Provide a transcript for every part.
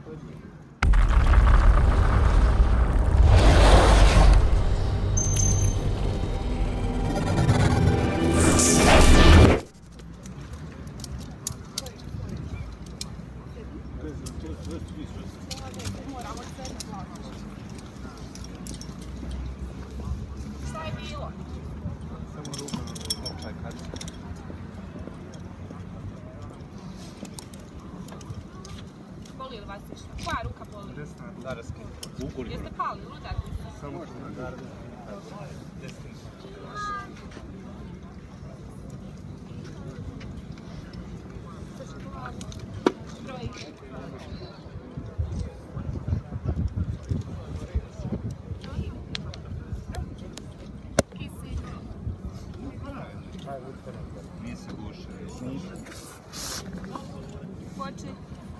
Šta je bilo? Samo ruka novčaj kartica. Boli li vas išta? Koja ruka boli? Desna udarski. Jeste pali udar? Samo udar. Desni. Broj. Kisi. Nije se guše. Koči.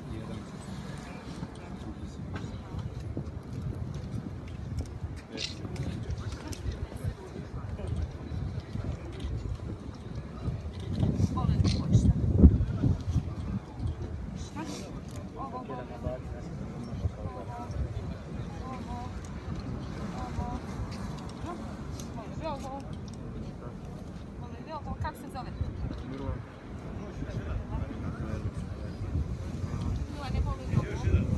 Kako se zove? Mila ne voli nogu.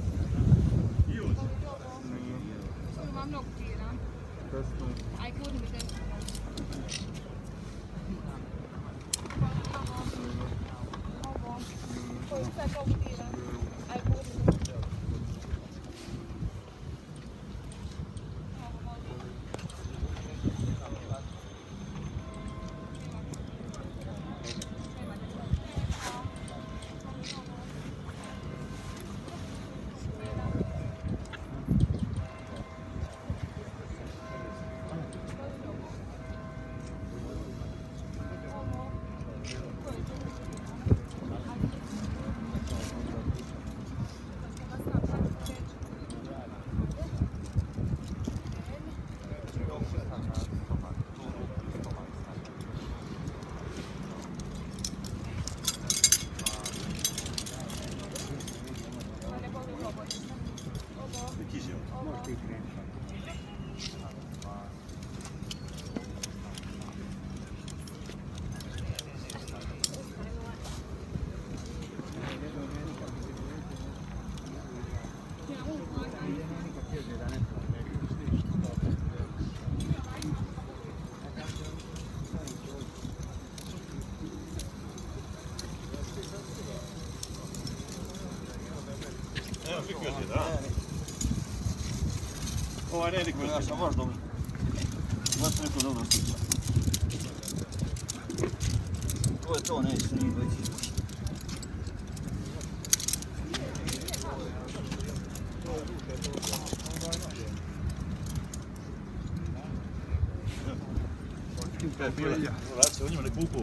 Imam nogu tira. Aj, gurni mi desno. Ovo. Koji sad nogu tira? Aj, gurni mi. Ovaj redik me naša baš dobro. Baš neko dobro sliča. To je to, neće se njih dvojici izbušiti. Vraća, u njima ne kupu.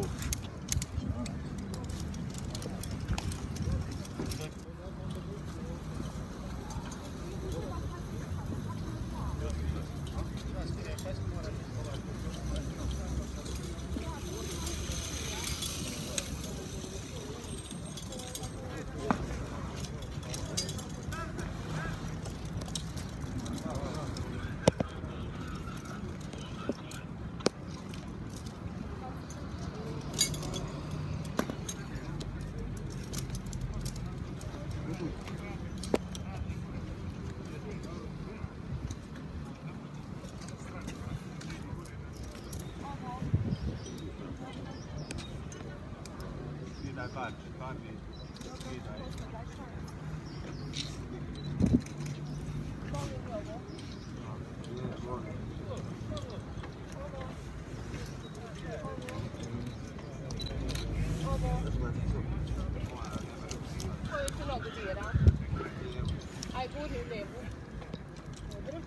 Koju ti nogu dira? Aj, gurni lijevu. Dobro.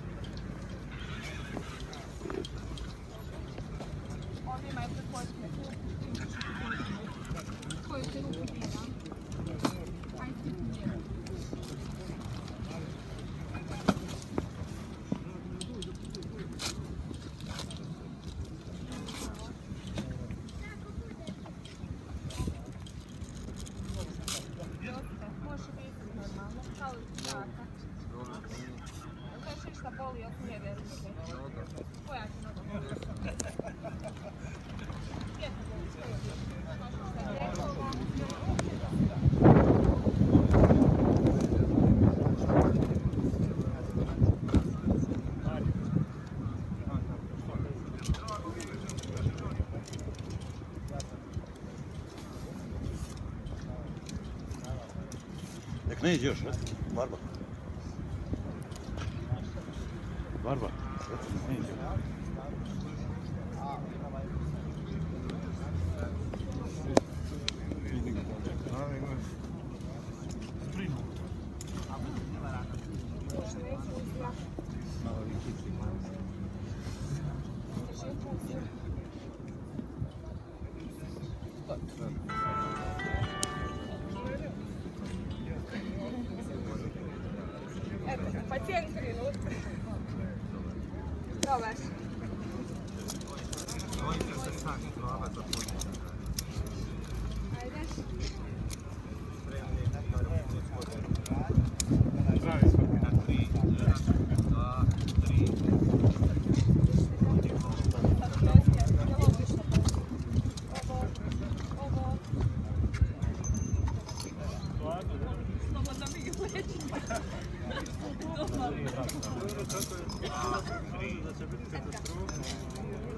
Ovdje imaju prekočne. volio smjede ruke. Pojači nogo. Nek ne iđe još, Barba. Barba, ne iđe. Pacijent minut. Dobar. Ajde. Pravi smo na 3, 1, 2, 3. Slobodno mi ih leći. Da će biti katastrofa.